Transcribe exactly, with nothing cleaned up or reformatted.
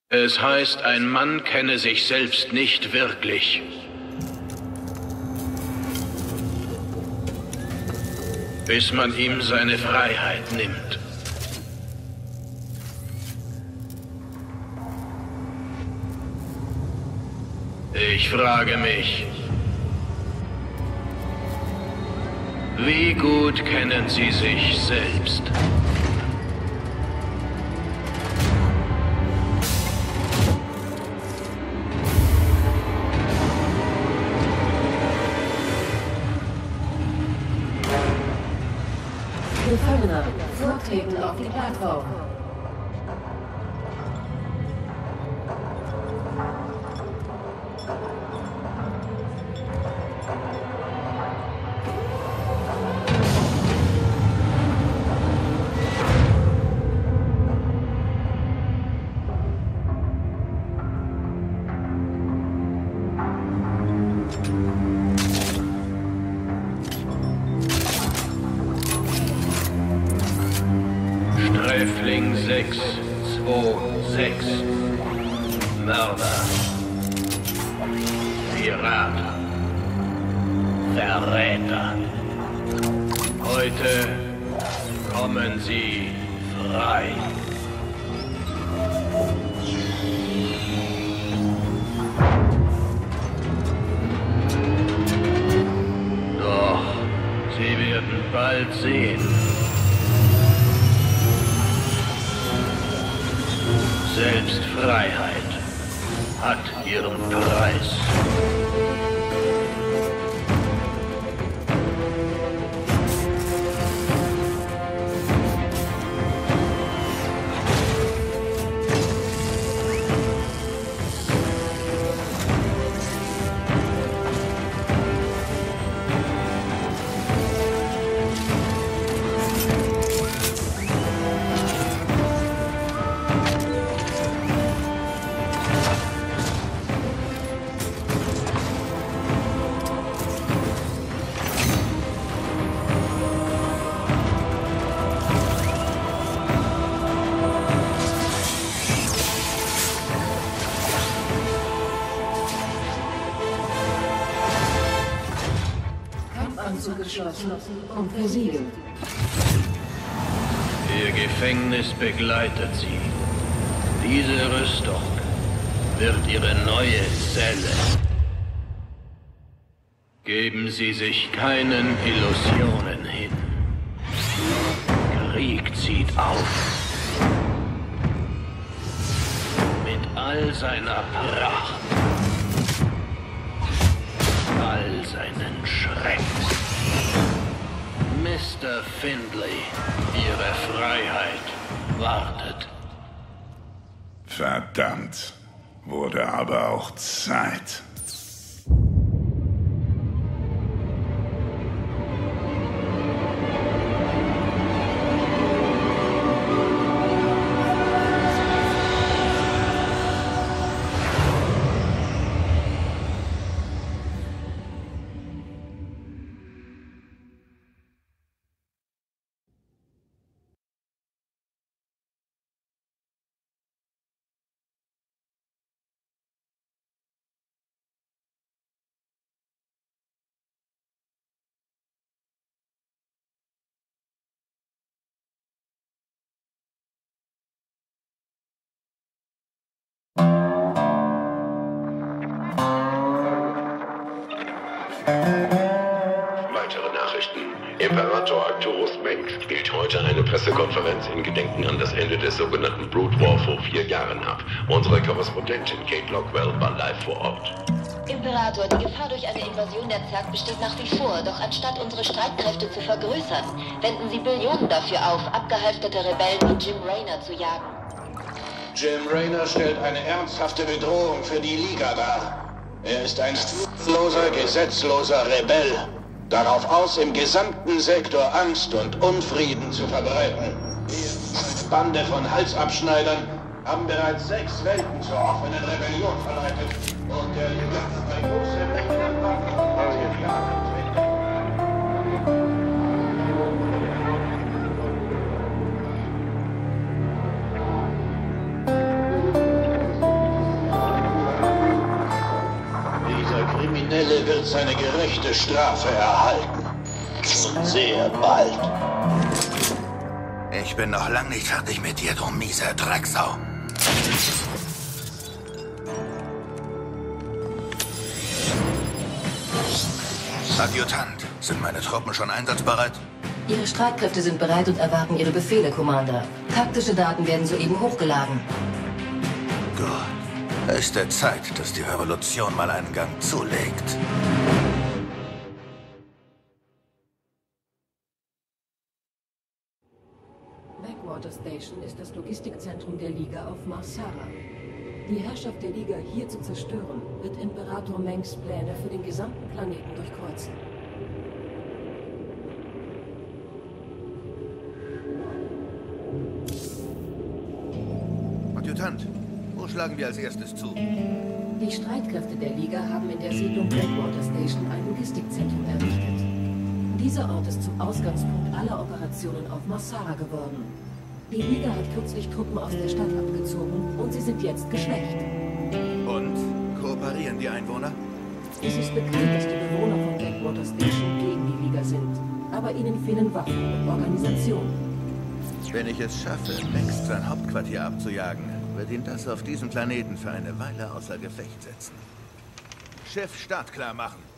Es heißt, ein Mann kenne sich selbst nicht wirklich. Bis man ihm seine Freiheit nimmt. Ich frage mich, wie gut kennen Sie sich selbst? Gefangener, vortreten auf die Plattform. Sträfling sechs zwei sechs. Mörder. Pirat. Verräter. Heute kommen Sie frei. Doch Sie werden bald sehen. Selbst Freiheit hat ihren Preis. Zugeschlossen und versiegelt. Ihr Gefängnis begleitet Sie. Diese Rüstung wird Ihre neue Zelle. Geben Sie sich keinen Illusionen hin. Krieg zieht auf. Mit all seiner Pracht. All seinen Schrecken. Mister Findlay, Ihre Freiheit wartet. Verdammt. Wurde aber auch Zeit. Weitere Nachrichten. Imperator Arcturus Mensch spielt heute eine Pressekonferenz in Gedenken an das Ende des sogenannten Brood War vor vier Jahren ab. Unsere Korrespondentin Kate Lockwell war live vor Ort. Imperator, die Gefahr durch eine Invasion der Zerg besteht nach wie vor. Doch anstatt unsere Streitkräfte zu vergrößern, wenden Sie Billionen dafür auf, abgehalfterte Rebellen wie Jim Raynor zu jagen. Jim Raynor stellt eine ernsthafte Bedrohung für die Liga dar. Er ist ein skrupelloser, gesetzloser Rebell. Darauf aus, im gesamten Sektor Angst und Unfrieden zu verbreiten. Wir, eine Bande von Halsabschneidern, haben bereits sechs Welten zur offenen Rebellion verleitet. Und der Liga bei große Mengen an Waffen und Material entwickelt. Dieser Kriminelle wird seine gerechte Strafe erhalten. Und sehr bald. Ich bin noch lang nicht fertig mit dir, du miese Drecksau. Adjutant, sind meine Truppen schon einsatzbereit? Ihre Streitkräfte sind bereit und erwarten Ihre Befehle, Commander. Taktische Daten werden soeben hochgeladen. Gut. Es ist der Zeit, dass die Revolution mal einen Gang zulegt. Blackwater Station ist das Logistikzentrum der Liga auf Mars Sara. Die Herrschaft der Liga hier zu zerstören, wird Imperator Mengs Pläne für den gesamten Planeten durchkreuzen. Adjutant, wo schlagen wir als erstes zu? Die Streitkräfte der Liga haben in der Siedlung Blackwater Station ein Logistikzentrum errichtet. Dieser Ort ist zum Ausgangspunkt aller Operationen auf Mars Sara geworden. Die Liga hat kürzlich Truppen aus der Stadt abgezogen und sie sind jetzt geschwächt. Und? Kooperieren die Einwohner? Es ist bekannt, dass die Bewohner von Blackwater Station gegen die Liga sind. Aber ihnen fehlen Waffen und Organisation. Wenn ich es schaffe, Mengs sein Hauptquartier abzujagen, wird ihn das auf diesem Planeten für eine Weile außer Gefecht setzen. Schiff startklar machen.